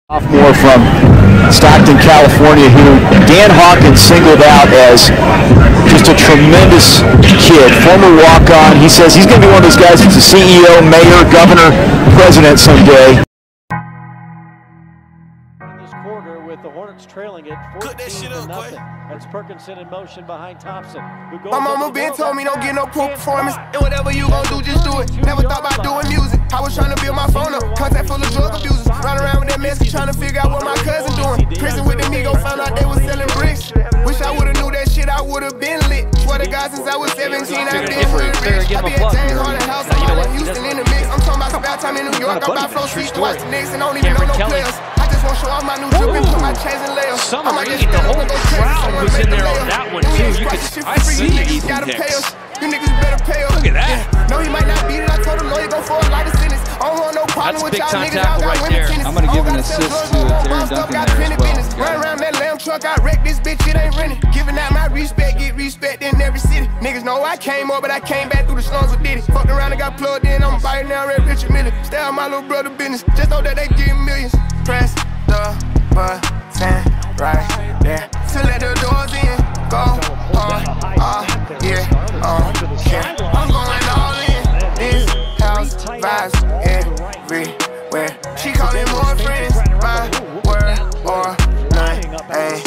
Sophomore from Stockton, California, who Dan Hawkins singled out as just a tremendous kid, former walk-on. He says he's going to be one of those guys that's a CEO, mayor, governor, president someday. In this quarter, with the Hornets trailing it 14-0. That's Perkinson in motion behind Thompson. My mama been told me don't get no poor performance, and whatever you gon' do, just do it. Never thought about doing music. I was trying to build my phone up, contact full of drug abusers. Run around with that mess, trying to figure out what my cousin doing. Prison with the Migo, found out they was selling bricks. Wish I would've knew that shit, I would've been lit. Swear to God, since I was 17, I've been really rich. I be at James Harden House, I'm out in Houston in the mix. I'm talking about some bad time in New York. I buy Flow Street to watch the Knicks and don't even know no players. I just want to show off my new drip and put my chains in layers. Summer Reed, the whole crowd was in there on that one too. You could, I see you gotta pay us. You niggas better pay us. Look at that. No, he might not beat it. I told him no, he go for a lighter sentence. I don't want no problem with y'all niggas. Y'all got winning tennis. I'm gonna give an assist to Aaron Duncan there as well. Run around that lamb truck, I wreck this bitch, it ain't renting. Giving out my respect, get respect in every city. Niggas know I came up, but I came back through the slums with Diddy. Fucked around and got plugged in, I'm biting now, Red Richard Miller. Stay out my little brother business, just know that they getting millions. Press the button right there to let the doors in. Go yeah, yeah. I'm going all in. This house vibes everywhere. She calling more friends, my word or none.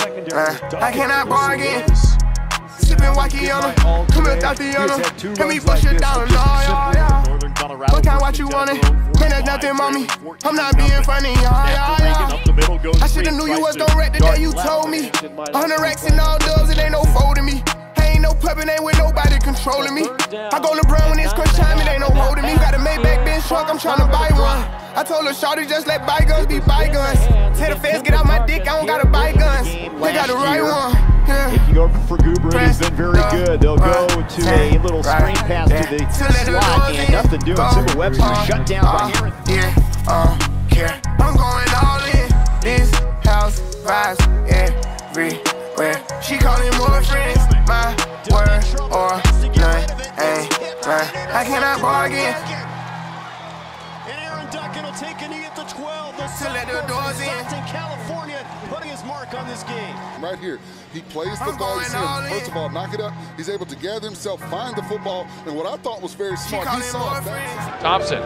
I cannot bargain. Sipping Wakiana, come here, Tatiana. Let me push it down, yeah. What kind what you wanted? Man, that's nothing, mommy. I'm not being funny, yeah. I should've knew you was gon' wreck the day you told me. 100 racks and all dubs, it ain't no folding me. Ain't no puppet, ain't with nobody controlling me. I go LeBron when it's crunch time, it ain't no holding me. Got a Maybach Benz truck, I'm tryna buy one. I told her, shawty, just let bygones be bygones. Tell the feds, get out my dick, I don't gotta buy guns. They got the right one. Looking over for Goober, he's been very good. They'll go to a little screen pass to the slot, and nothing doing. Sybil Webster shut down by Aaron. Yeah, I'm going all in. This house vibes everywhere. She calling more friends, my word or none. I cannot bargain. And Aaron Duncan will take a knee at the 12. To let the doors in. California putting his mark on this game. Right here, he plays the ball. First of all, knock it up. He's able to gather himself, find the football, and what I thought was very smart. He saw that. Thompson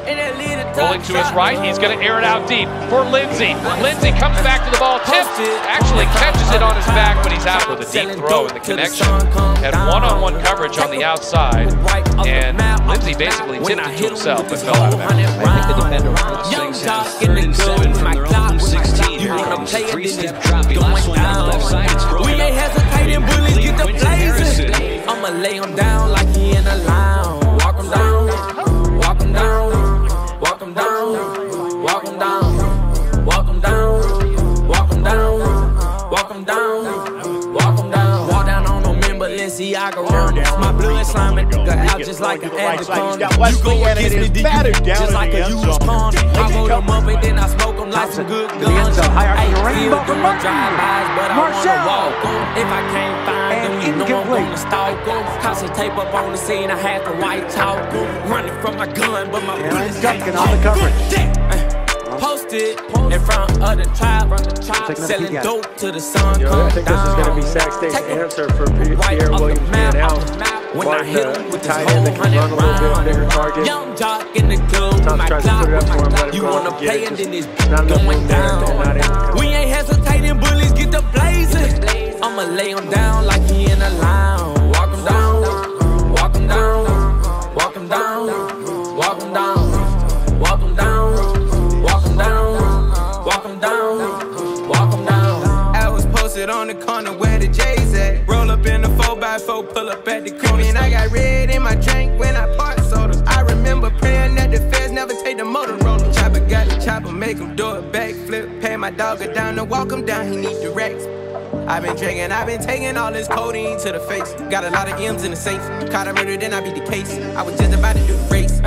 rolling to his right. He's going to air it out deep for Lindsey. Lindsey comes back to the ball, tipped, actually catches it on his back when he's out with a deep throw in the connection. Had one-on-one coverage on the outside, and Lindsey basically tipped it to himself and fell out of bounds. I think the defender was third and 7 from around 16. Here comes three-step drop. Last one down left side. It's broken. We ain't hesitating, bullies get the blazing. I'ma lay him down like he in a lounge. Walk him down, walk him down, walk him down, walk him down, walk him down, walk him down, walk him down, walk him down. Walk down on them in Balenciaga runners. My blood sliming out just like an anaconda. You go against me, just like a used corner. I roll them up and then I smoke them like some good guns. I ain't feel good on drive-bys, but I wanna walk them. If I can't find them, you know I'm gonna stalk them. Constant tape up on the scene, I had the white talk. Running from my gun, but my bullets ain't on the coverage. Posted in front of the tribe, selling dope to the sun come down. I think this is going to be Sac State's answer for Pierre Williams being out. When I hit him with this whole that can run a little bit bigger target. Young jock in the club with my Glock. You wanna play and then it's going down. We ain't hesitating, bullies get the blazing. I'ma lay him down like he in a lounge. Walk him down, walk him down, walk him down, walk him down, walk him down, walk him down, walk him down, walk him down. I was posted on the corner where the J's at. Roll up in the 4x4, pull up at the corner. And I got red in my drink when I part soda. I remember praying that the feds never take the Motorola. Chopper got the chopper, make him do a backflip. Pay my dog down and walk him down, he need the racks. I've been drinking, I've been taking all this codeine to the face. Got a lot of M's in the safe. Caught a murder, then I beat the case. I was just about to do the race.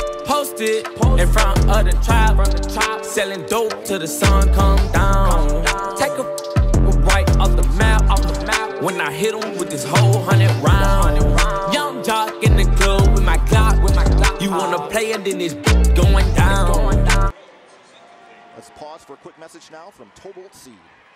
Posted in front of the tribe, selling dope till the sun come down. Take a right off the map, when I hit him with this whole 100 round. Young jock in the club with my Glock. You wanna play and then it's going down. Let's pause. pause for a quick message now from Tobolt Seed.